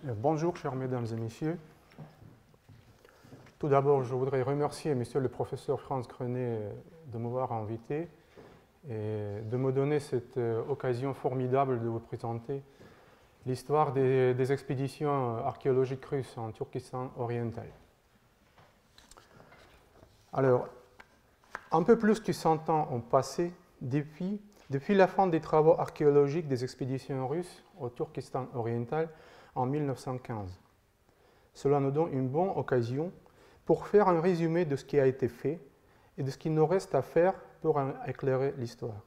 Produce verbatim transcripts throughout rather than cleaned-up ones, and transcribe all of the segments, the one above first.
Bonjour, chers mesdames et messieurs. Tout d'abord, je voudrais remercier monsieur le professeur Franz Grenet de m'avoir invité et de me donner cette occasion formidable de vous présenter l'histoire des, des expéditions archéologiques russes en Turkestan oriental. Alors, un peu plus que cent ans ont passé depuis, depuis la fin des travaux archéologiques des expéditions russes au Turkestan oriental en mille neuf cent quinze. Cela nous donne une bonne occasion pour faire un résumé de ce qui a été fait et de ce qu'il nous reste à faire pour éclairer l'histoire.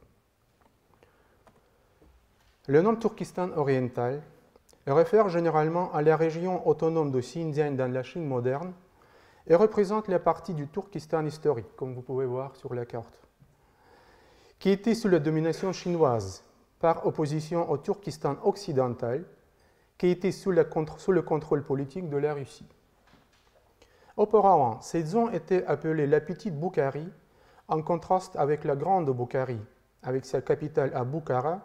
Le nom Turkestan oriental réfère généralement à la région autonome de Xinjiang dans la Chine moderne et représente la partie du Turkestan historique, comme vous pouvez voir sur la carte, qui était sous la domination chinoise par opposition au Turkestan occidental, qui était sous, la, sous le contrôle politique de la Russie. Auparavant, cette zone était appelée la Petite Boukharie, en contraste avec la Grande Boukharie, avec sa capitale à Boukhara,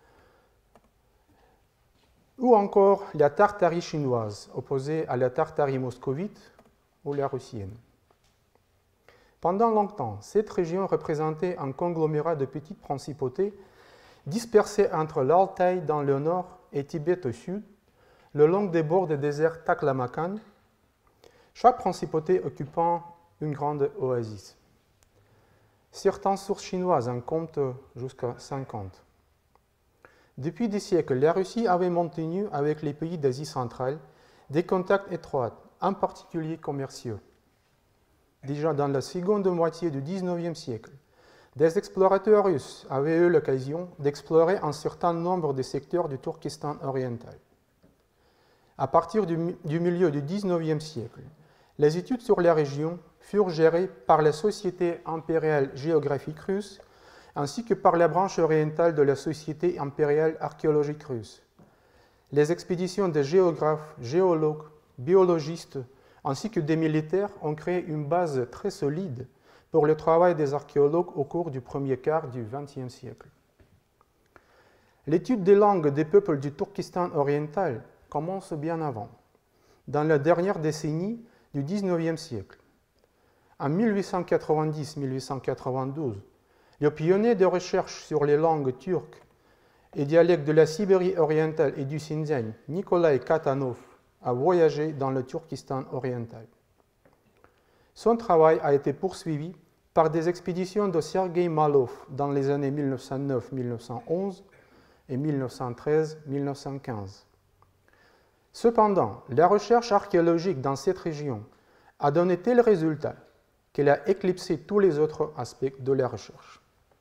ou encore la Tartarie chinoise, opposée à la Tartarie moscovite ou la russienne. Pendant longtemps, cette région représentait un conglomérat de petites principautés dispersées entre l'Altaï dans le nord et Tibet au sud, le long des bords des déserts Taklamakan, chaque principauté occupant une grande oasis. Certaines sources chinoises en comptent jusqu'à cinquante. Depuis des siècles, la Russie avait maintenu avec les pays d'Asie centrale des contacts étroits, en particulier commerciaux. Déjà dans la seconde moitié du dix-neuvième siècle, des explorateurs russes avaient eu l'occasion d'explorer un certain nombre de secteurs du Turkestan oriental. À partir du, du milieu du dix-neuvième siècle, les études sur la région furent gérées par la Société impériale géographique russe ainsi que par la branche orientale de la Société impériale archéologique russe. Les expéditions des géographes, géologues, biologistes ainsi que des militaires ont créé une base très solide pour le travail des archéologues au cours du premier quart du vingtième siècle. L'étude des langues des peuples du Turkestan oriental commence bien avant, dans la dernière décennie du dix-neuvième siècle. En mille huit cent quatre-vingt-dix à mille huit cent quatre-vingt-douze, le pionnier de recherche sur les langues turques et dialectes de la Sibérie orientale et du Xinjiang, Nikolai Katanov, a voyagé dans le Turkestan oriental. Son travail a été poursuivi par des expéditions de Sergei Malov dans les années mille neuf cent neuf à mille neuf cent onze et mille neuf cent treize à mille neuf cent quinze. Cependant, la recherche archéologique dans cette région a donné tel résultat qu'elle a éclipsé tous les autres aspects de la recherche.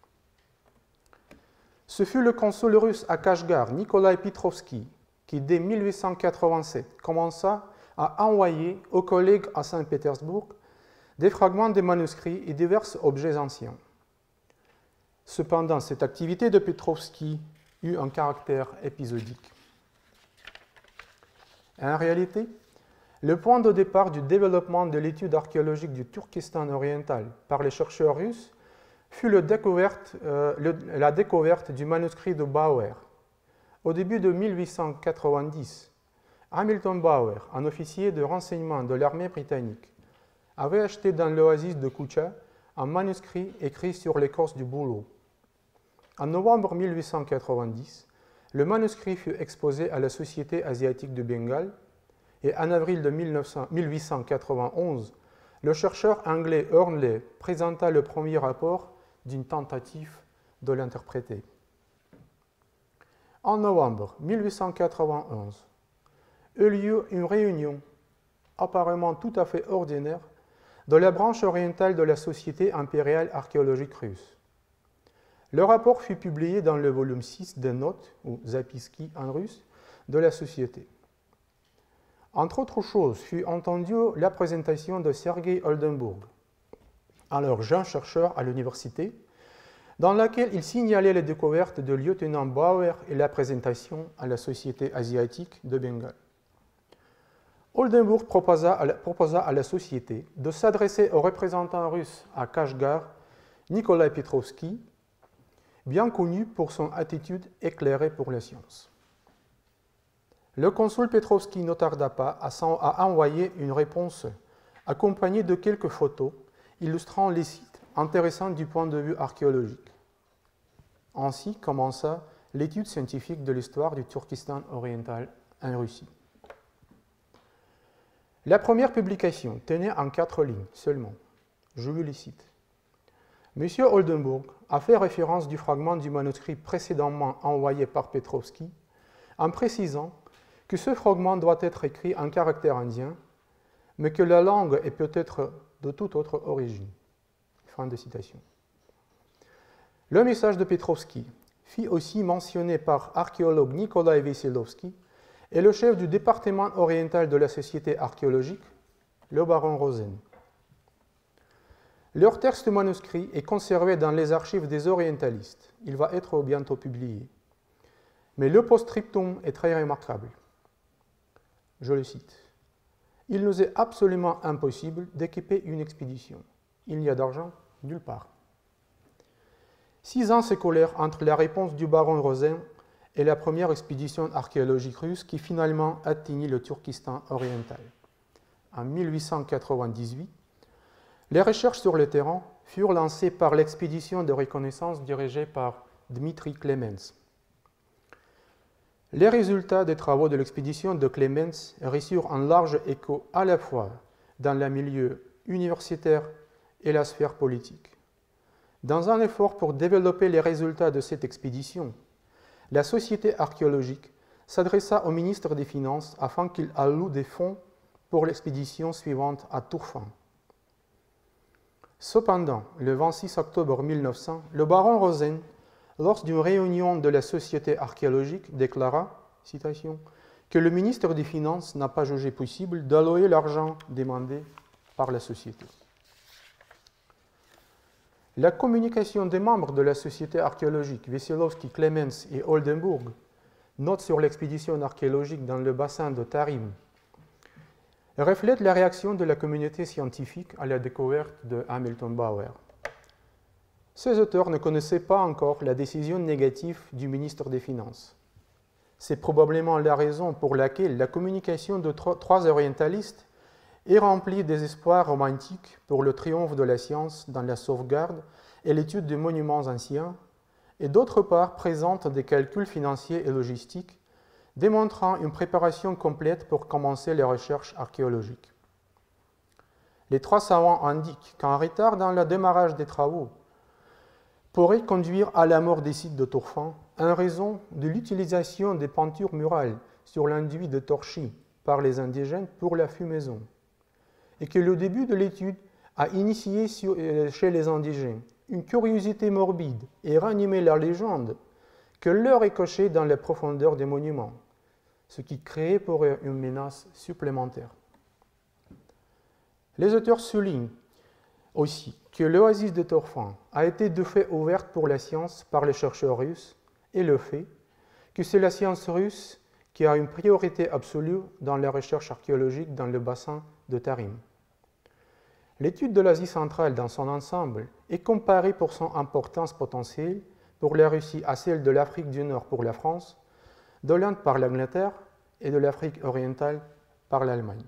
Ce fut le consul russe à Kashgar, Nikolai Petrovski, qui dès mille huit cent quatre-vingt-sept commença à envoyer aux collègues à Saint-Pétersbourg des fragments de manuscrits et divers objets anciens. Cependant, cette activité de Petrovski eut un caractère épisodique. En réalité, le point de départ du développement de l'étude archéologique du Turkestan oriental par les chercheurs russes fut le découverte, euh, le, la découverte du manuscrit de Bauer. Au début de mille huit cent quatre-vingt-dix, Hamilton Bauer, un officier de renseignement de l'armée britannique, avait acheté dans l'oasis de Koucha un manuscrit écrit sur l'écorce du bouleau. En novembre mille huit cent quatre-vingt-dix, le manuscrit fut exposé à la Société asiatique de Bengale et en avril de mille huit cent quatre-vingt-onze, le chercheur anglais Hurnley présenta le premier rapport d'une tentative de l'interpréter. En novembre mille huit cent quatre-vingt-onze, eut lieu une réunion apparemment tout à fait ordinaire de la branche orientale de la Société impériale archéologique russe. Le rapport fut publié dans le volume six des notes, ou zapiski en russe, de la Société. Entre autres choses, fut entendue la présentation de Sergei Oldenburg, alors jeune chercheur à l'université, dans laquelle il signalait les découvertes de lieutenant Bauer et la présentation à la Société asiatique de Bengale. Oldenburg proposa à la, proposa à la Société de s'adresser au représentant russe à Kashgar, Nikolai Petrovski, bien connu pour son attitude éclairée pour la science. Le consul Petrovski ne tarda pas à envoyer une réponse accompagnée de quelques photos illustrant les sites intéressants du point de vue archéologique. Ainsi commença l'étude scientifique de l'histoire du Turkestan oriental en Russie. La première publication tenait en quatre lignes seulement. Je vous les cite. M. Oldenburg a fait référence du fragment du manuscrit précédemment envoyé par Petrovski en précisant que ce fragment doit être écrit en caractère indien, mais que la langue est peut-être de toute autre origine. Fin de citation. Le message de Petrovski fit aussi mentionné par l'archéologue Nikolai Veselovsky et le chef du département oriental de la Société archéologique, le baron Rosen. Leur texte manuscrit est conservé dans les archives des orientalistes. Il va être bientôt publié. Mais le post-scriptum est très remarquable. Je le cite. « Il nous est absolument impossible d'équiper une expédition. Il n'y a d'argent nulle part. » Six ans s'écoulèrent entre la réponse du baron Rosen et la première expédition archéologique russe qui finalement atteignit le Turkestan oriental. En mille huit cent quatre-vingt-dix-huit, les recherches sur le terrain furent lancées par l'expédition de reconnaissance dirigée par Dmitri Clemens. Les résultats des travaux de l'expédition de Clemens reçurent un large écho à la fois dans le milieu universitaire et la sphère politique. Dans un effort pour développer les résultats de cette expédition, la Société archéologique s'adressa au ministre des Finances afin qu'il alloue des fonds pour l'expédition suivante à Turfan. Cependant, le vingt-six octobre mille neuf cents, le baron Rosen, lors d'une réunion de la Société archéologique, déclara, citation, que le ministre des Finances n'a pas jugé possible d'allouer l'argent demandé par la Société. La communication des membres de la Société archéologique, Veselovsky, Clemens et Oldenburg, note sur l'expédition archéologique dans le bassin de Tarim, reflète la réaction de la communauté scientifique à la découverte de Hamilton Bauer. Ces auteurs ne connaissaient pas encore la décision négative du ministre des Finances. C'est probablement la raison pour laquelle la communication de trois orientalistes est remplie des espoirs romantiques pour le triomphe de la science dans la sauvegarde et l'étude des monuments anciens, et d'autre part présente des calculs financiers et logistiques démontrant une préparation complète pour commencer les recherches archéologiques. Les trois savants indiquent qu'un retard dans le démarrage des travaux pourrait conduire à la mort des sites de Turfan en raison de l'utilisation des peintures murales sur l'enduit de torchis par les indigènes pour la fumaison, et que le début de l'étude a initié chez les indigènes une curiosité morbide et ranimé la légende que l'heure est cachée dans les profondeurs des monuments, ce qui créait pour eux une menace supplémentaire. Les auteurs soulignent aussi que l'oasis de Turfan a été de fait ouverte pour la science par les chercheurs russes et le fait que c'est la science russe qui a une priorité absolue dans la recherche archéologique dans le bassin de Tarim. L'étude de l'Asie centrale dans son ensemble est comparée pour son importance potentielle pour la Russie à celle de l'Afrique du Nord pour la France, de l'Inde par l'Angleterre et de l'Afrique orientale par l'Allemagne.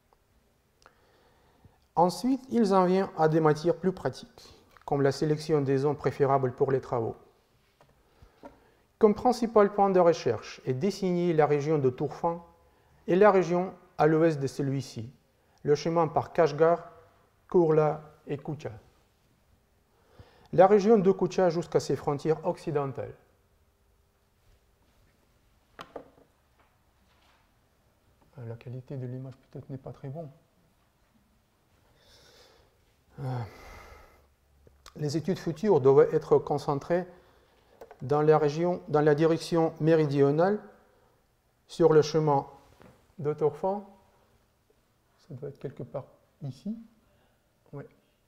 Ensuite, ils en viennent à des matières plus pratiques, comme la sélection des zones préférables pour les travaux. Comme principal point de recherche est désigné la région de Turfan et la région à l'ouest de celui-ci, le chemin par Kashgar, Kourla et Koucha. La région de Koucha jusqu'à ses frontières occidentales. La qualité de l'image peut-être n'est pas très bonne. Les études futures doivent être concentrées dans la région, dans la direction méridionale, sur le chemin de Turfan. Ça doit être quelque part ici. Oui.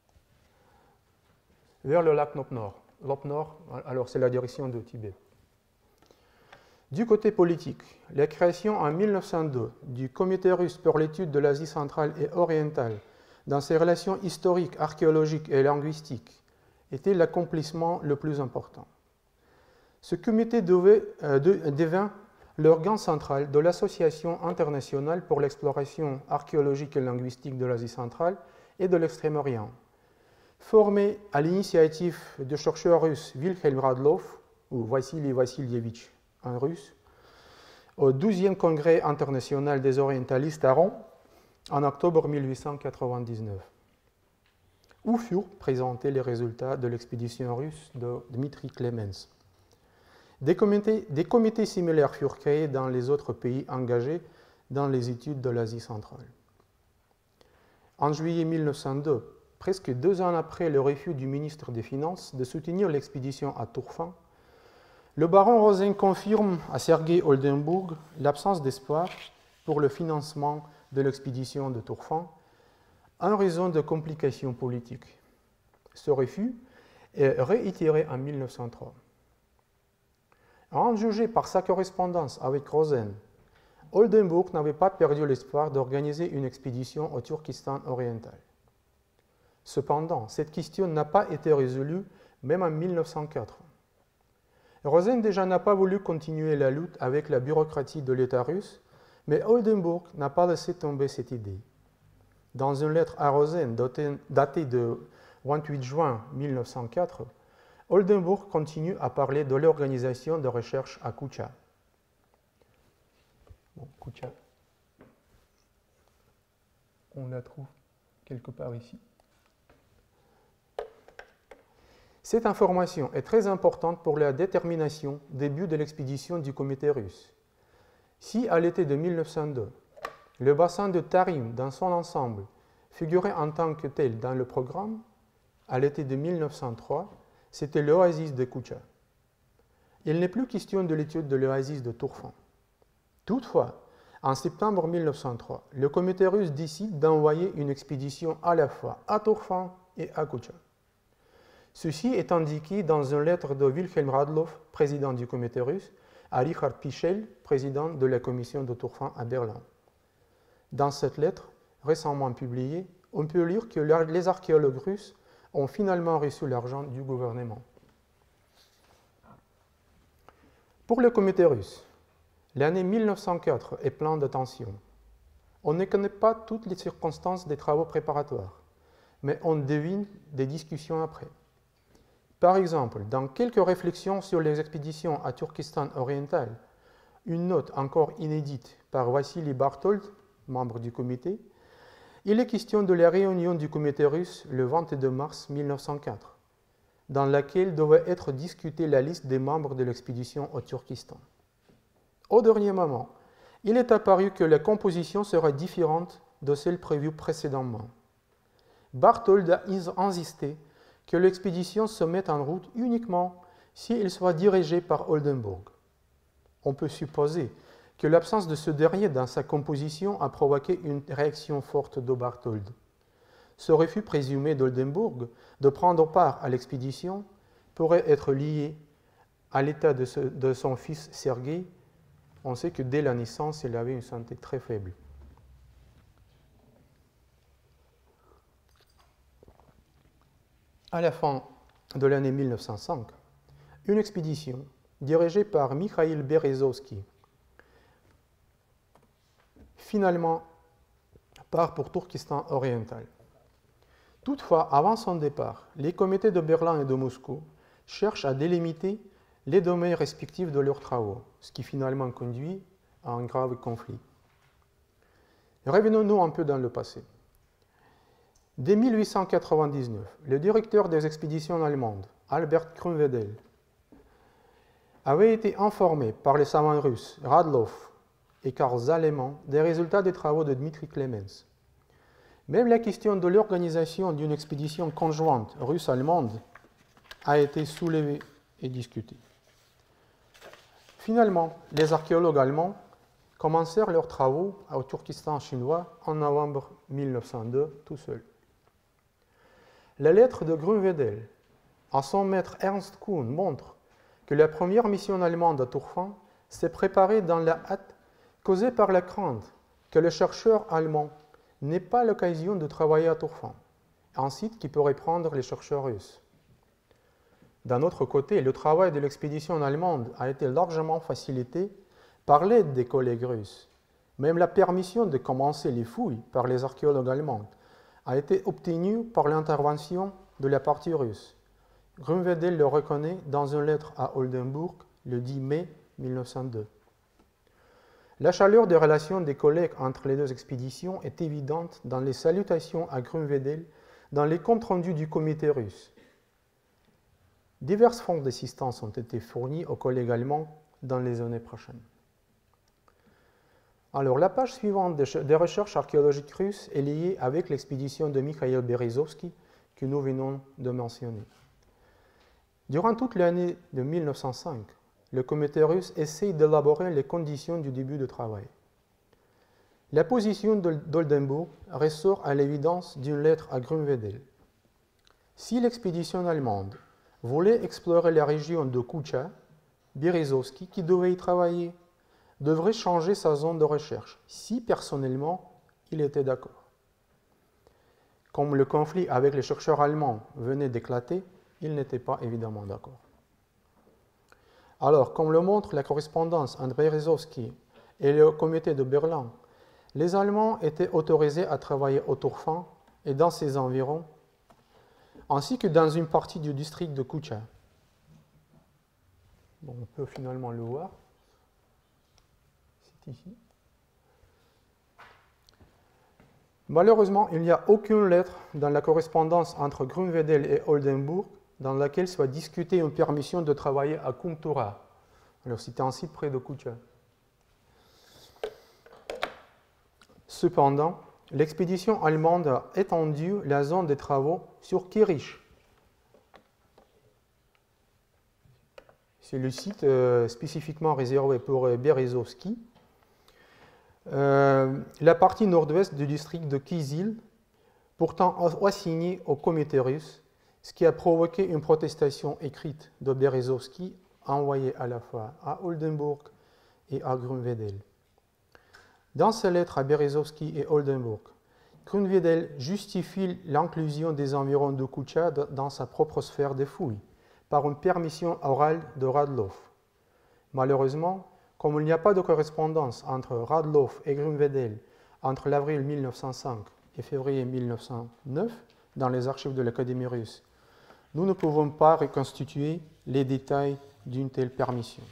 Vers le lac Nop-Nord. Lop-Nord, alors c'est la direction de Tibet. Du côté politique, la création en mille neuf cent deux du Comité russe pour l'étude de l'Asie centrale et orientale dans ses relations historiques, archéologiques et linguistiques était l'accomplissement le plus important. Ce comité devait, euh, de, devint l'organe central de l'Association internationale pour l'exploration archéologique et linguistique de l'Asie centrale et de l'Extrême-Orient, formé à l'initiative du chercheur russe Wilhelm Radloff, ou Vassili Vassilievitch en russe, au douzième congrès international des orientalistes à Rome en octobre mille huit cent quatre-vingt-dix-neuf, où furent présentés les résultats de l'expédition russe de Dmitri Clemens. Des comités, des comités similaires furent créés dans les autres pays engagés dans les études de l'Asie centrale. En juillet mille neuf cent deux, presque deux ans après le refus du ministre des Finances de soutenir l'expédition à Tourfan, le baron Rosen confirme à Sergei Oldenburg l'absence d'espoir pour le financement de l'expédition de Tourfan en raison de complications politiques. Ce refus est réitéré en mille neuf cent trois. En jugé par sa correspondance avec Rosen, Oldenburg n'avait pas perdu l'espoir d'organiser une expédition au Turkestan oriental. Cependant, cette question n'a pas été résolue même en mille neuf cent quatre. Rosen déjà n'a pas voulu continuer la lutte avec la bureaucratie de l'État russe, mais Oldenburg n'a pas laissé tomber cette idée. Dans une lettre à Rosen datée de vingt-huit juin mille neuf cent quatre, Oldenburg continue à parler de l'organisation de recherche à Kutcha. Bon, Kutcha, on la trouve quelque part ici. Cette information est très importante pour la détermination des buts de l'expédition du comité russe. Si, à l'été de mille neuf cent deux, le bassin de Tarim dans son ensemble figurait en tant que tel dans le programme, à l'été de mille neuf cent trois, c'était l'oasis de Kutcha. Il n'est plus question de l'étude de l'oasis de Tourfan. Toutefois, en septembre mille neuf cent trois, le comité russe décide d'envoyer une expédition à la fois à Tourfan et à Kutcha. Ceci est indiqué dans une lettre de Wilhelm Radloff, président du comité russe, à Richard Pichel, président de la commission de Tourfan à Berlin. Dans cette lettre, récemment publiée, on peut lire que les archéologues russes ont finalement reçu l'argent du gouvernement. Pour le comité russe, l'année mille neuf cent quatre est pleine de tensions. On ne connaît pas toutes les circonstances des travaux préparatoires, mais on devine des discussions après. Par exemple, dans quelques réflexions sur les expéditions à Turkestan oriental, une note encore inédite par Vassili Barthold, membre du comité, il est question de la réunion du comité russe le vingt-deux mars mille neuf cent quatre, dans laquelle devait être discutée la liste des membres de l'expédition au Turkestan. Au dernier moment, il est apparu que la composition serait différente de celle prévue précédemment. Barthold a insisté que l'expédition se mette en route uniquement si elle soit dirigée par Oldenburg. On peut supposer que l'absence de ce dernier dans sa composition a provoqué une réaction forte de Barthold. Ce refus présumé d'Oldenburg de prendre part à l'expédition pourrait être lié à l'état de, ce, de son fils Sergueï. On sait que dès la naissance, il avait une santé très faible. À la fin de l'année mille neuf cent cinq, une expédition dirigée par Mikhail Berezovski finalement part pour Turkestan oriental. Toutefois, avant son départ, les comités de Berlin et de Moscou cherchent à délimiter les domaines respectifs de leurs travaux, ce qui finalement conduit à un grave conflit. Revenons-nous un peu dans le passé. Dès mille huit cent quatre-vingt-dix-neuf, le directeur des expéditions allemandes, Albert Grünwedel, avait été informé par les savants russes Radloff et Karl Zaleman des résultats des travaux de Dmitri Clemens. Même la question de l'organisation d'une expédition conjointe russe-allemande a été soulevée et discutée. Finalement, les archéologues allemands commencèrent leurs travaux au Turkestan chinois en novembre mille neuf cent deux, tout seuls. La lettre de Grünwedel à son maître Ernst Kuhn montre que la première mission allemande à Tourfan s'est préparée dans la hâte causée par la crainte que le chercheur allemand n'ait pas l'occasion de travailler à Tourfan, un site qui pourrait prendre les chercheurs russes. D'un autre côté, le travail de l'expédition allemande a été largement facilité par l'aide des collègues russes. Même la permission de commencer les fouilles par les archéologues allemands a été obtenue par l'intervention de la partie russe. Grünwedel le reconnaît dans une lettre à Oldenburg le dix mai mille neuf cent deux. La chaleur des relations des collègues entre les deux expéditions est évidente dans les salutations à Grünwedel dans les comptes rendus du comité russe. Divers fonds d'assistance ont été fournis aux collègues allemands dans les années prochaines. Alors, la page suivante des recherches archéologiques russes est liée avec l'expédition de Mikhail Berezovsky que nous venons de mentionner. Durant toute l'année de mille neuf cent cinq, le comité russe essaye d'élaborer les conditions du début du travail. La position d'Oldenburg ressort à l'évidence d'une lettre à Grünwedel. Si l'expédition allemande voulait explorer la région de Koucha, Berezovsky, qui devait y travailler, devrait changer sa zone de recherche, si personnellement il était d'accord. Comme le conflit avec les chercheurs allemands venait d'éclater, il n'était pas évidemment d'accord. Alors, comme le montre la correspondance entre Berezovsky et le comité de Berlin, les Allemands étaient autorisés à travailler au Turfan et dans ses environs, ainsi que dans une partie du district de Koucha. Bon, on peut finalement le voir. C'est ici. Malheureusement, il n'y a aucune lettre dans la correspondance entre Grünwedel et Oldenburg dans laquelle soit discutée une permission de travailler à Kumtura. Alors, c'était un site près de Koucha. Cependant, l'expédition allemande a étendu la zone des travaux sur Kirish. C'est le site euh, spécifiquement réservé pour euh, Berezovsky. Euh, la partie nord-ouest du district de Kyzyl, pourtant assignée au comité russe, ce qui a provoqué une protestation écrite de Berezovsky envoyée à la fois à Oldenburg et à Grünwedel. Dans sa lettre à Berezovsky et Oldenburg, Grünwedel justifie l'inclusion des environs de Koucha dans sa propre sphère de fouilles par une permission orale de Radloff. Malheureusement, comme il n'y a pas de correspondance entre Radloff et Grünwedel entre l'avril mille neuf cent cinq et février mille neuf cent neuf dans les archives de l'Académie russe, nous ne pouvons pas reconstituer les détails d'une telle permission.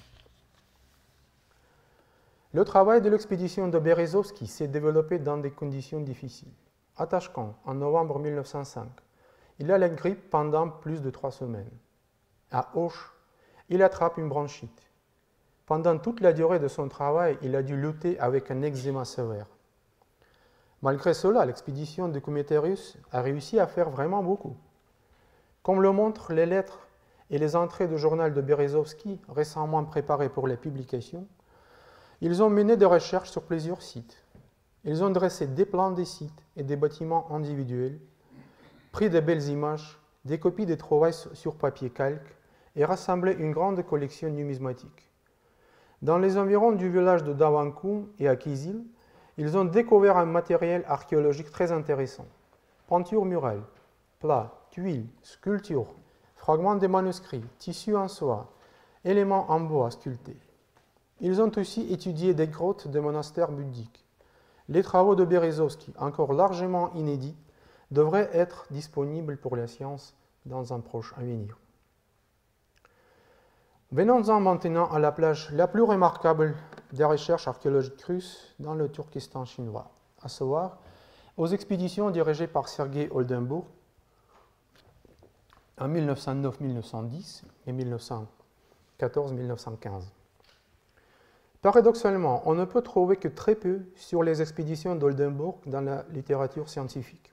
Le travail de l'expédition de Berezovsky s'est développé dans des conditions difficiles. À Tachkent, en novembre mille neuf cent cinq, il a la grippe pendant plus de trois semaines. À Auch, il attrape une bronchite. Pendant toute la durée de son travail, il a dû lutter avec un eczéma sévère. Malgré cela, l'expédition du comité russe a réussi à faire vraiment beaucoup. Comme le montrent les lettres et les entrées du journal de Berezovsky récemment préparées pour la publication, ils ont mené des recherches sur plusieurs sites. Ils ont dressé des plans des sites et des bâtiments individuels, pris de belles images, des copies des trouvailles sur papier calque et rassemblé une grande collection numismatique. Dans les environs du village de Davankoum et à Kyzyl, ils ont découvert un matériel archéologique très intéressant. Peintures murales, plats, tuiles, sculptures, fragments de manuscrits, tissus en soie, éléments en bois sculptés. Ils ont aussi étudié des grottes de monastères bouddhiques. Les travaux de Berezovsky, encore largement inédits, devraient être disponibles pour la science dans un proche avenir. Venons-en maintenant à la plage la plus remarquable des recherches archéologiques russes dans le Turkestan chinois, à savoir aux expéditions dirigées par Sergei Oldenburg en mille neuf cent neuf mille neuf cent dix et mille neuf cent quatorze mille neuf cent quinze. Paradoxalement, on ne peut trouver que très peu sur les expéditions d'Oldenburg dans la littérature scientifique.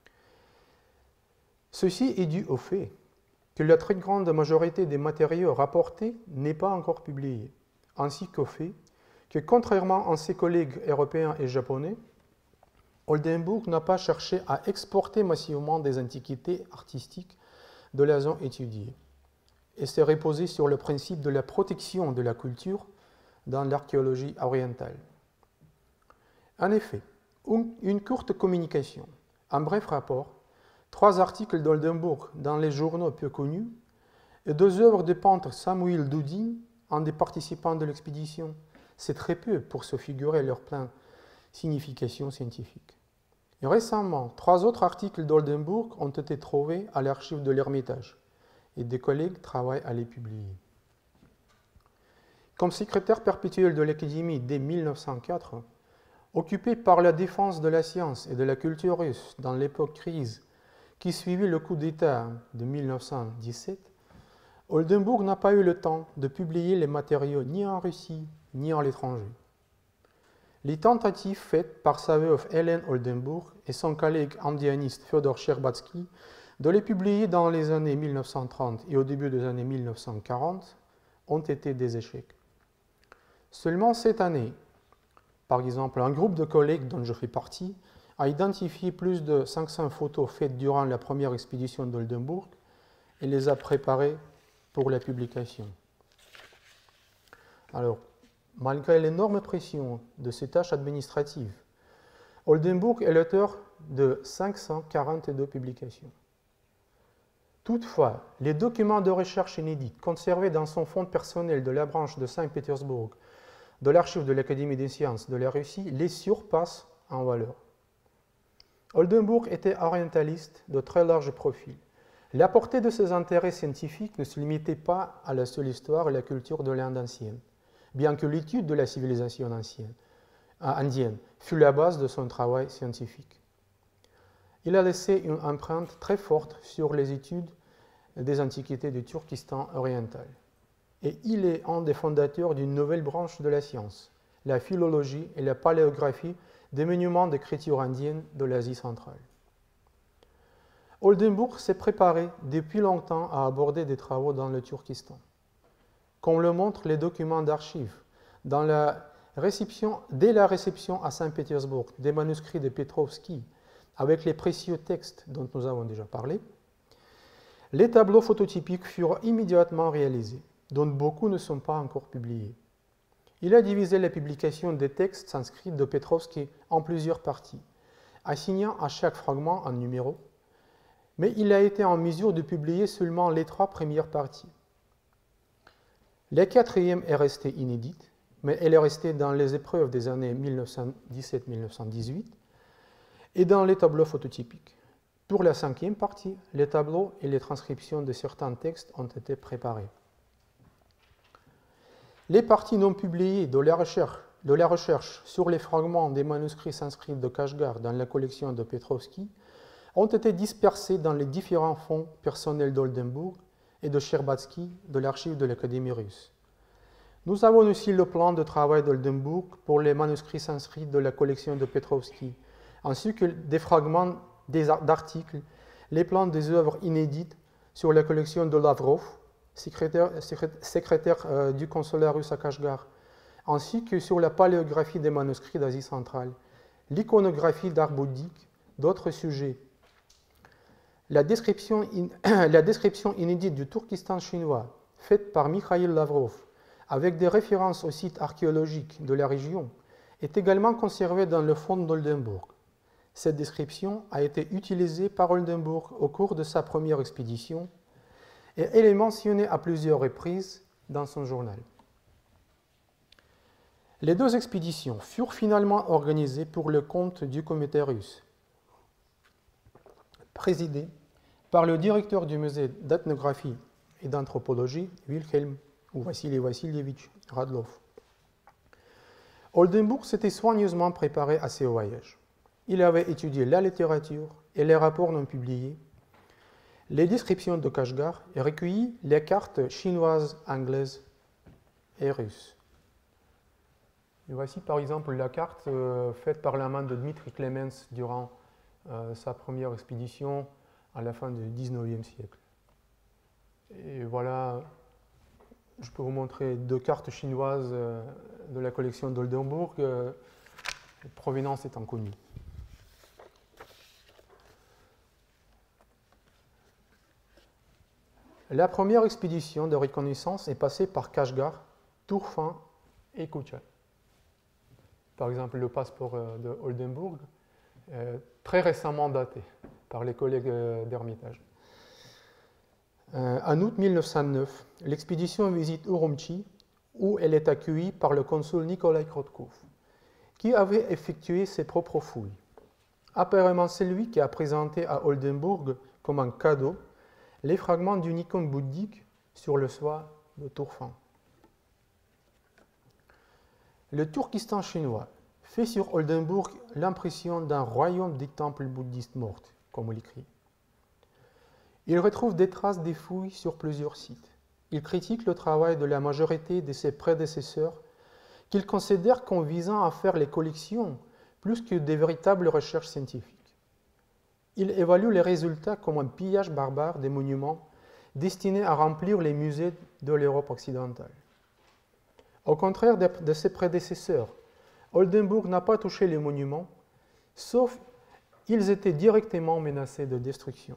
Ceci est dû au fait que la très grande majorité des matériaux rapportés n'est pas encore publiée, ainsi qu'au fait que, contrairement à ses collègues européens et japonais, Oldenburg n'a pas cherché à exporter massivement des antiquités artistiques de la zone étudiée, et s'est reposé sur le principe de la protection de la culture dans l'archéologie orientale. En effet, une courte communication, un bref rapport, trois articles d'Oldenburg dans les journaux peu connus et deux œuvres du peintre Samuil Doudin, un des participants de l'expédition, c'est très peu pour se figurer leur pleine signification scientifique. Et récemment, trois autres articles d'Oldenburg ont été trouvés à l'archive de l'Ermitage, et des collègues travaillent à les publier. Comme secrétaire perpétuel de l'Académie dès mille neuf cent quatre, occupé par la défense de la science et de la culture russe dans l'époque crise qui suivit le coup d'État de mille neuf cent dix-sept, Oldenburg n'a pas eu le temps de publier les matériaux ni en Russie ni à l'étranger. Les tentatives faites par sa veuve Hélène Oldenburg et son collègue indianiste Fyodor Shcherbatsky de les publier dans les années mille neuf cent trente et au début des années mille neuf cent quarante ont été des échecs. Seulement cette année, par exemple, un groupe de collègues dont je fais partie a identifié plus de cinq cents photos faites durant la première expédition d'Oldenburg et les a préparées pour la publication. Alors, malgré l'énorme pression de ces tâches administratives, Oldenburg est l'auteur de cinq cent quarante-deux publications. Toutefois, les documents de recherche inédits conservés dans son fonds personnel de la branche de Saint-Pétersbourg de l'archive de l'Académie des sciences de la Russie les surpassent en valeur. Oldenburg était orientaliste de très large profil. La portée de ses intérêts scientifiques ne se limitait pas à la seule histoire et la culture de l'Inde ancienne, bien que l'étude de la civilisation ancienne, indienne fut la base de son travail scientifique. Il a laissé une empreinte très forte sur les études des antiquités du Turkestan oriental. Et il est un des fondateurs d'une nouvelle branche de la science, la philologie et la paléographie des monuments d'écriture indienne de l'Asie centrale. Oldenburg s'est préparé depuis longtemps à aborder des travaux dans le Turkestan. Comme le montrent les documents d'archives, dans la réception, dès la réception à Saint-Pétersbourg des manuscrits de Petrovski, avec les précieux textes dont nous avons déjà parlé, les tableaux phototypiques furent immédiatement réalisés, dont beaucoup ne sont pas encore publiés. Il a divisé la publication des textes sanscrits de Petrovski en plusieurs parties, assignant à chaque fragment un numéro, mais il a été en mesure de publier seulement les trois premières parties. La quatrième est restée inédite, mais elle est restée dans les épreuves des années mille neuf cent dix-sept mille neuf cent dix-huit et dans les tableaux phototypiques. Pour la cinquième partie, les tableaux et les transcriptions de certains textes ont été préparés. Les parties non publiées de la recherche, de la recherche sur les fragments des manuscrits sanscrits de Kashgar dans la collection de Petrovski ont été dispersées dans les différents fonds personnels d'Oldenburg et de Shcherbatsky de l'archive de l'Académie russe. Nous avons aussi le plan de travail d'Oldenburg pour les manuscrits sanscrits de la collection de Petrovski, ainsi que des fragments d'articles, les plans des œuvres inédites sur la collection de Lavrov, secrétaire, secrétaire euh, du consulat russe à Kashgar, ainsi que sur la paléographie des manuscrits d'Asie centrale, l'iconographie d'art bouddhique, d'autres sujets. La description, in, la description inédite du Turkestan chinois, faite par Mikhail Lavrov, avec des références aux sites archéologiques de la région, est également conservée dans le fonds d'Oldenburg. Cette description a été utilisée par Oldenburg au cours de sa première expédition et elle est mentionnée à plusieurs reprises dans son journal. Les deux expéditions furent finalement organisées pour le compte du comité russe, présidé par le directeur du musée d'ethnographie et d'anthropologie, Wilhelm ou Vassili Vassilievitch Radlov. Oldenburg s'était soigneusement préparé à ces voyages. Il avait étudié la littérature et les rapports non publiés, les descriptions de Kashgar et recueilli les cartes chinoises, anglaises et russes. Et voici par exemple la carte euh, faite par la main de Dmitri Clemens durant euh, sa première expédition à la fin du dix-neuvième siècle. Et voilà, je peux vous montrer deux cartes chinoises euh, de la collection d'Oldenburg. Euh, la provenance est inconnue. La première expédition de reconnaissance est passée par Kashgar, Turfan et Kucha. Par exemple, le passeport de Oldenburg, euh, très récemment daté par les collègues euh, d'Ermitage. Euh, en août mille neuf cent neuf, l'expédition visite Urumqi, où elle est accueillie par le consul Nikolai Krotkov, qui avait effectué ses propres fouilles. Apparemment, c'est lui qui a présenté à Oldenburg comme un cadeau les fragments d'une icône bouddhique sur le soie de Turfan. Le Turkestan chinois fait sur Oldenburg l'impression d'un royaume des temples bouddhistes morts, comme on l'écrit. Il retrouve des traces des fouilles sur plusieurs sites. Il critique le travail de la majorité de ses prédécesseurs, qu'il considère comme visant à faire les collections plus que des véritables recherches scientifiques. Il évalue les résultats comme un pillage barbare des monuments destinés à remplir les musées de l'Europe occidentale. Au contraire de ses prédécesseurs, Oldenburg n'a pas touché les monuments, sauf qu'ils étaient directement menacés de destruction.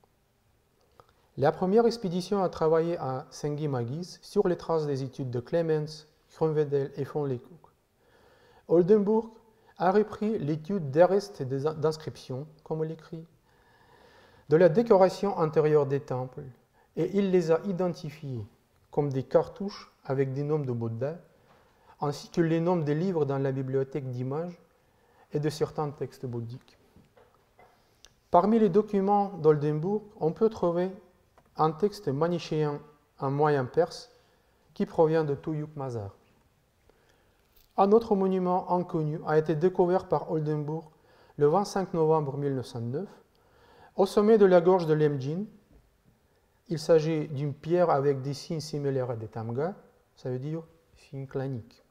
La première expédition a travaillé à Sengi-Magis sur les traces des études de Clemens, Grönvedel et von Lecoq. Oldenburg a repris l'étude des restes d'inscriptions, comme on l'écrit, de la décoration intérieure des temples, et il les a identifiés comme des cartouches avec des noms de Bouddha, ainsi que les noms des livres dans la bibliothèque d'images et de certains textes bouddhiques. Parmi les documents d'Oldenburg, on peut trouver un texte manichéen en moyen perse qui provient de Tuyuk Mazar. Un autre monument inconnu a été découvert par Oldenburg le vingt-cinq novembre mille neuf cent neuf au sommet de la gorge de l'Emjin. Il s'agit d'une pierre avec des signes similaires à des tamgas, ça veut dire signes claniques.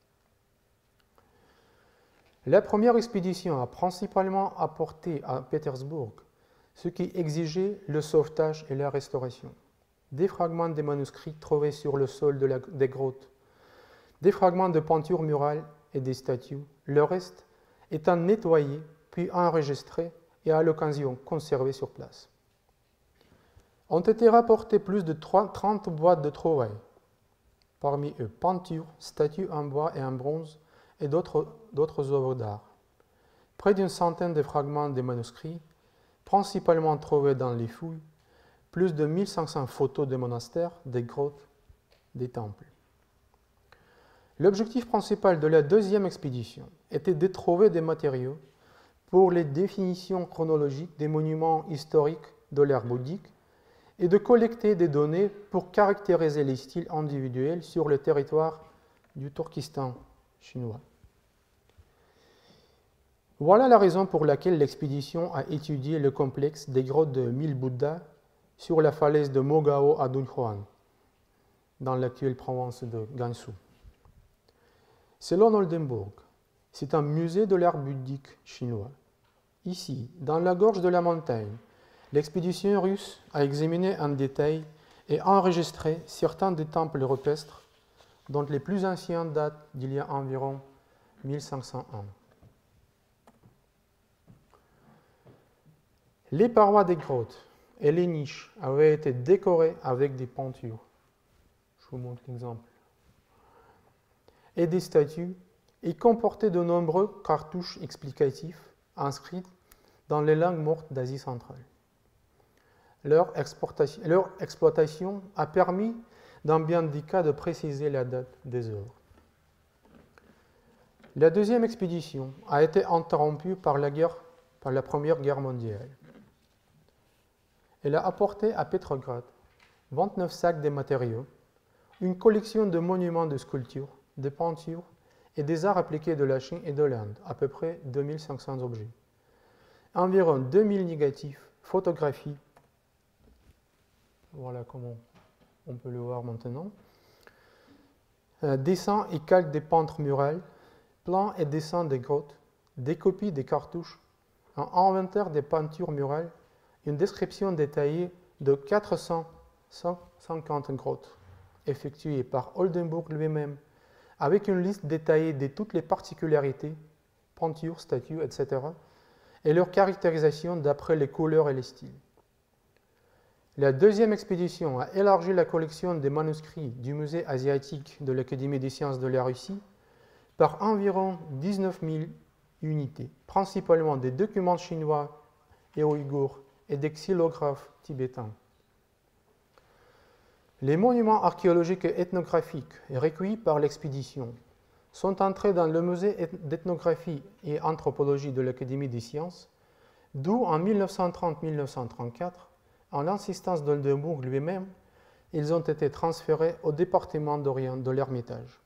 La première expédition a principalement apporté à Pétersbourg ce qui exigeait le sauvetage et la restauration. Des fragments des manuscrits trouvés sur le sol de la, des grottes, des fragments de peintures murales et des statues, le reste étant nettoyé, puis enregistré et à l'occasion conservé sur place. Ont été rapportées plus de trente boîtes de trouvailles, parmi eux peintures, statues en bois et en bronze et d'autres œuvres d'art. Près d'une centaine de fragments des manuscrits, principalement trouvés dans les fouilles, plus de mille cinq cents photos de monastères, des grottes, des temples. L'objectif principal de la deuxième expédition était de trouver des matériaux pour les définitions chronologiques des monuments historiques de l'ère bouddhique et de collecter des données pour caractériser les styles individuels sur le territoire du Turkestan chinois. Voilà la raison pour laquelle l'expédition a étudié le complexe des grottes de mille Bouddhas sur la falaise de Mogao à Dunhuan, dans l'actuelle province de Gansu. Selon Oldenburg, c'est un musée de l'art bouddhique chinois. Ici, dans la gorge de la montagne, l'expédition russe a examiné en détail et enregistré certains des temples rupestres, dont les plus anciens datent d'il y a environ mille cinq cents ans. Les parois des grottes et les niches avaient été décorées avec des peintures. Je vous montre l'exemple. Et des statues, et comportaient de nombreux cartouches explicatifs inscrits dans les langues mortes d'Asie centrale. Leur, leur exploitation a permis, dans bien des cas, de préciser la date des œuvres. La deuxième expédition a été interrompue par la, guerre, par la Première Guerre mondiale. Elle a apporté à Petrograd vingt-neuf sacs de matériaux, une collection de monuments de sculptures, de peintures et des arts appliqués de la Chine et de l'Inde, à peu près deux mille cinq cents objets. Environ deux mille négatifs, photographies, voilà comment on peut le voir maintenant, euh, dessins et calques des peintres murales, plans et dessins des grottes, des copies des cartouches, un inventaire des peintures murales, une description détaillée de quatre cent cinquante grottes effectuées par Oldenburg lui-même, avec une liste détaillée de toutes les particularités, peintures, statues, et cetera, et leur caractérisation d'après les couleurs et les styles. La deuxième expédition a élargi la collection des manuscrits du musée asiatique de l'Académie des sciences de la Russie par environ dix-neuf mille unités, principalement des documents chinois et ouïghours et des xylographes tibétains. Les monuments archéologiques et ethnographiques recueillis par l'expédition sont entrés dans le musée d'ethnographie et anthropologie de l'Académie des sciences, d'où en mille neuf cent trente à mille neuf cent trente-quatre, en l'insistance d'Oldenburg lui-même, ils ont été transférés au département d'Orient de l'Ermitage.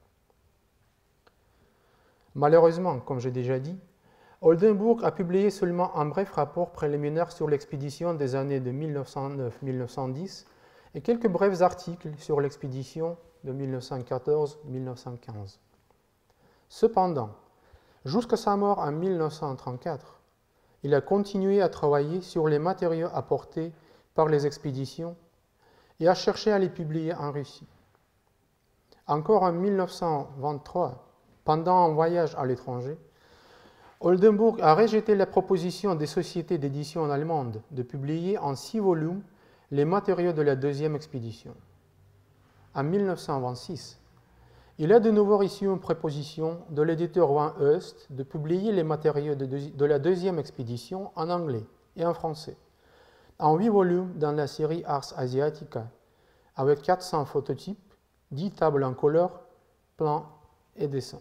Malheureusement, comme j'ai déjà dit, Oldenburg a publié seulement un bref rapport préliminaire sur l'expédition des années de mille neuf cent neuf à mille neuf cent dix et quelques brefs articles sur l'expédition de mille neuf cent quatorze à mille neuf cent quinze. Cependant, jusqu'à sa mort en mille neuf cent trente-quatre, il a continué à travailler sur les matériaux apportés par les expéditions et a cherché à les publier en Russie. Encore en mille neuf cent vingt-trois, pendant un voyage à l'étranger, Oldenburg a rejeté la proposition des sociétés d'édition allemandes de publier en six volumes les matériaux de la deuxième expédition. En mille neuf cent vingt-six, il a de nouveau reçu une proposition de l'éditeur Van Heust de publier les matériaux de, de la deuxième expédition en anglais et en français, en huit volumes dans la série Ars Asiatica, avec quatre cents phototypes, dix tables en couleur, plans et dessins.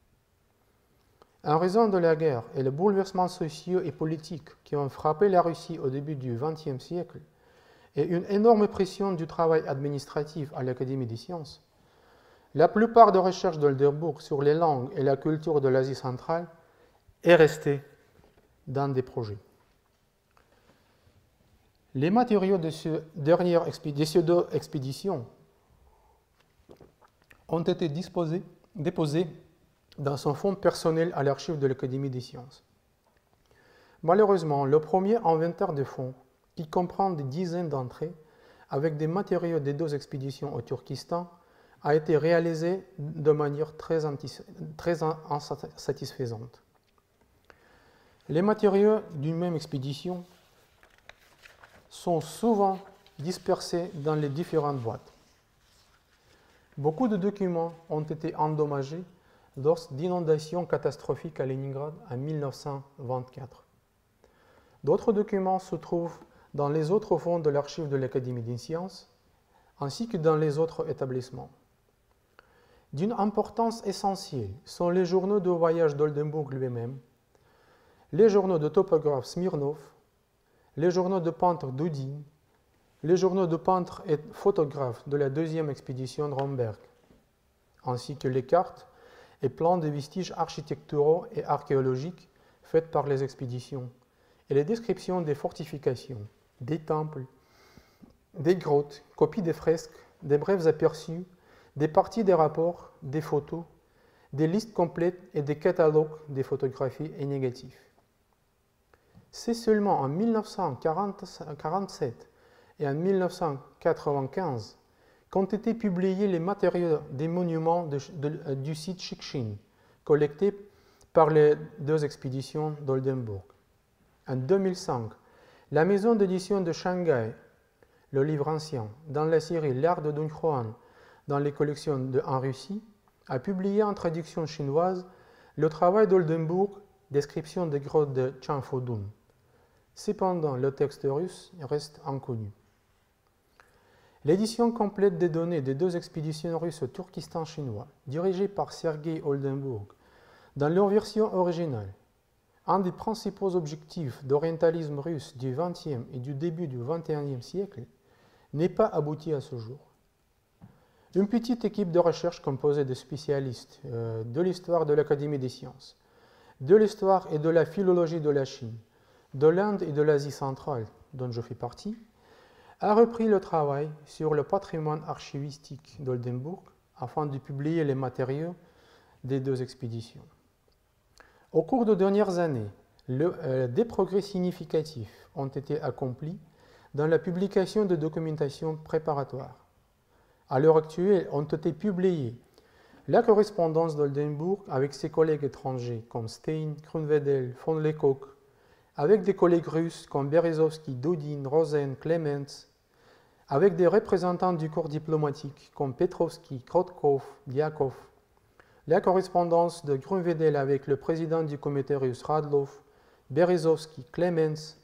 En raison de la guerre et les bouleversements sociaux et politiques qui ont frappé la Russie au début du vingtième siècle, et une énorme pression du travail administratif à l'Académie des sciences, la plupart des recherches d'Oldenburg sur les langues et la culture de l'Asie centrale est restée dans des projets. Les matériaux de, ce dernière de ces deux expéditions ont été disposés, déposés dans son fonds personnel à l'archive de l'Académie des sciences. Malheureusement, le premier inventaire de fonds, qui comprend des dizaines d'entrées, avec des matériaux des deux expéditions au Turkestan, a été réalisé de manière très, très insatisfaisante. Les matériaux d'une même expédition sont souvent dispersés dans les différentes boîtes. Beaucoup de documents ont été endommagés lors d'inondations catastrophiques à Leningrad en mille neuf cent vingt-quatre. D'autres documents se trouvent dans les autres fonds de l'archive de l'Académie des sciences, ainsi que dans les autres établissements. D'une importance essentielle sont les journaux de voyage d'Oldenburg lui-même, les journaux de topographe Smirnov, les journaux de peintre Dudin, les journaux de peintre et photographe de la deuxième expédition de Romberg, ainsi que les cartes et plans de vestiges architecturaux et archéologiques faites par les expéditions, et les descriptions des fortifications, des temples, des grottes, copies des fresques, des brefs aperçus, des parties des rapports, des photos, des listes complètes et des catalogues des photographies et négatifs. C'est seulement en mille neuf cent quarante-sept et en mille neuf cent quatre-vingt-quinze qu'ont été publiés les matériaux des monuments de, de, du site Shikshin, collectés par les deux expéditions d'Oldenburg. En deux mille cinq, la maison d'édition de Shanghai, le livre ancien, dans la série L'art de Dunhuang, dans les collections de, en Russie, a publié en traduction chinoise le travail d'Oldenburg, description des grottes de Chanfodun. Cependant, le texte russe reste inconnu. L'édition complète des données des deux expéditions russes au Turkestan chinois, dirigées par Sergei Oldenburg, dans leur version originale, un des principaux objectifs d'orientalisme russe du vingtième et du début du vingt et unième siècle, n'est pas abouti à ce jour. Une petite équipe de recherche composée de spécialistes euh, de l'histoire de l'Académie des sciences, de l'histoire et de la philologie de la Chine, de l'Inde et de l'Asie centrale, dont je fais partie, a repris le travail sur le patrimoine archivistique d'Oldenburg afin de publier les matériaux des deux expéditions. Au cours des dernières années, le, euh, des progrès significatifs ont été accomplis dans la publication de documentation préparatoire. À l'heure actuelle, ont été publiées la correspondance d'Oldenburg avec ses collègues étrangers comme Stein, Grunwedel, von Lecoq, avec des collègues russes comme Berezovsky, Dudin, Rosen, Clements, avec des représentants du corps diplomatique comme Petrovsky, Krotkov, Diakov, la correspondance de Grunwedel avec le président du comité russe Radlov, Berezovsky, Clements,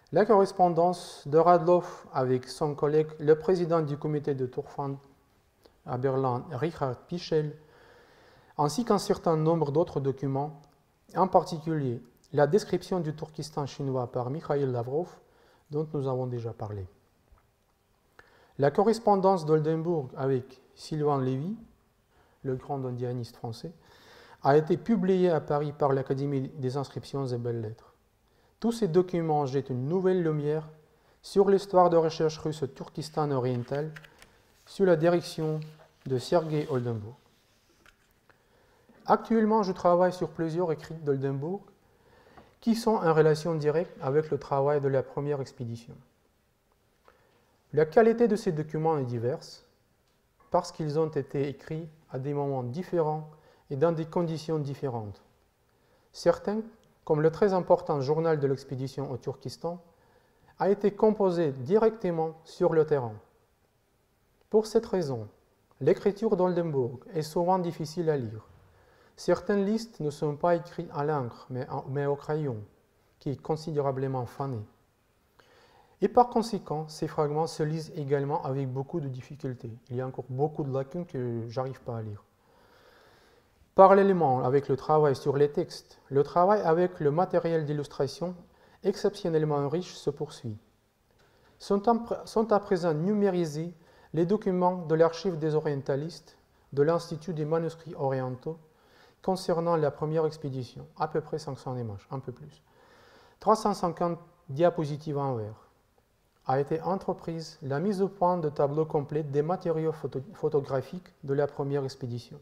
La correspondance de Radloff avec son collègue, le président du comité de Turfan à Berlin, Richard Pichel, ainsi qu'un certain nombre d'autres documents, en particulier la description du Turkestan chinois par Mikhail Lavrov, dont nous avons déjà parlé. La correspondance d'Oldenburg avec Sylvain Lévy, le grand indianiste français, a été publiée à Paris par l'Académie des inscriptions et belles-lettres. Tous ces documents jettent une nouvelle lumière sur l'histoire de recherche russe au Turkestan oriental sous la direction de Sergei Oldenburg. Actuellement, je travaille sur plusieurs écrits d'Oldenburg qui sont en relation directe avec le travail de la première expédition. La qualité de ces documents est diverse parce qu'ils ont été écrits à des moments différents et dans des conditions différentes. Certains, comme le très important journal de l'expédition au Turkestan, a été composé directement sur le terrain. Pour cette raison, l'écriture d'Oldenburg est souvent difficile à lire. Certaines listes ne sont pas écrites à l'encre, mais, mais au crayon, qui est considérablement fané. Et par conséquent, ces fragments se lisent également avec beaucoup de difficultés. Il y a encore beaucoup de lacunes que je n'arrive pas à lire. Parallèlement avec le travail sur les textes, le travail avec le matériel d'illustration exceptionnellement riche se poursuit. Sont, sont à présent numérisés les documents de l'archive des orientalistes de l'Institut des manuscrits orientaux concernant la première expédition, à peu près cinq cents images, un peu plus. trois cent cinquante diapositives en verre. A été entreprise la mise au point de tableaux complets des matériaux photo photographiques de la première expédition.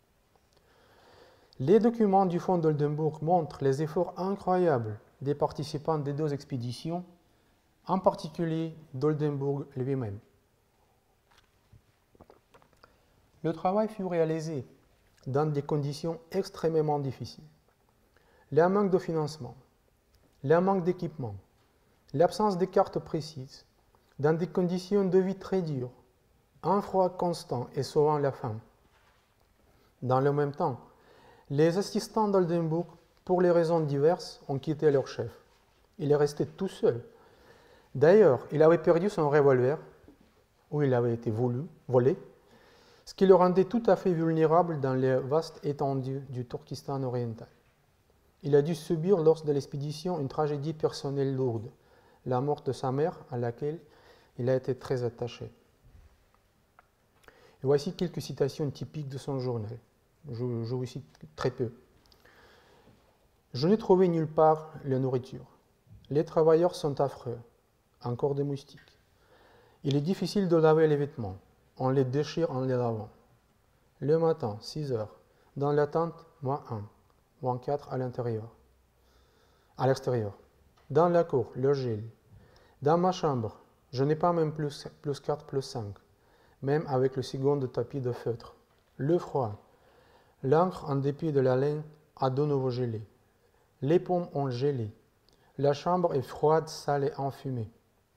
Les documents du Fonds d'Oldenburg montrent les efforts incroyables des participants des deux expéditions, en particulier d'Oldenburg lui-même. Le travail fut réalisé dans des conditions extrêmement difficiles. Le manque de financement, le manque d'équipement, l'absence de cartes précises, dans des conditions de vie très dures, un froid constant et souvent la faim. Dans le même temps, les assistants d'Oldenburg, pour les raisons diverses, ont quitté leur chef. Il est resté tout seul. D'ailleurs, il avait perdu son revolver, où il avait été voulu, volé, ce qui le rendait tout à fait vulnérable dans les vastes étendues du Turkestan oriental. Il a dû subir lors de l'expédition une tragédie personnelle lourde, la mort de sa mère, à laquelle il a été très attaché. Et voici quelques citations typiques de son journal. Je, je vous cite très peu. Je n'ai trouvé nulle part la nourriture. Les travailleurs sont affreux, encore des moustiques. Il est difficile de laver les vêtements. On les déchire en les lavant. Le matin, six heures. Dans la tente, moins un, moins quatre à l'intérieur, à l'extérieur. Dans la cour, le gel. Dans ma chambre, je n'ai pas même plus, plus quatre, plus cinq, même avec le second de tapis de feutre. Le froid. L'encre, en dépit de la laine, a de nouveau gelé. Les pommes ont gelé. La chambre est froide, sale et enfumée.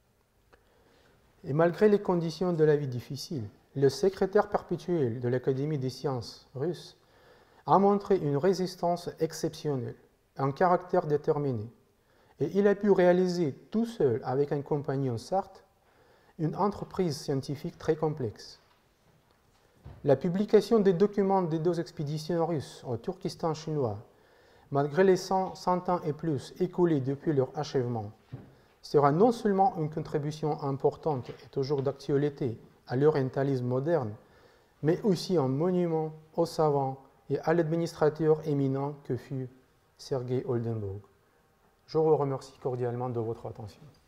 Et malgré les conditions de la vie difficiles, le secrétaire perpétuel de l'Académie des sciences russe a montré une résistance exceptionnelle, un caractère déterminé. Et il a pu réaliser tout seul, avec un compagnon Sartre, une entreprise scientifique très complexe. La publication des documents des deux expéditions russes au Turkestan chinois, malgré les cent, cent ans et plus écoulés depuis leur achèvement, sera non seulement une contribution importante et toujours d'actualité à l'orientalisme moderne, mais aussi un monument aux savants et à l'administrateur éminent que fut Sergei Oldenburg. Je vous remercie cordialement de votre attention.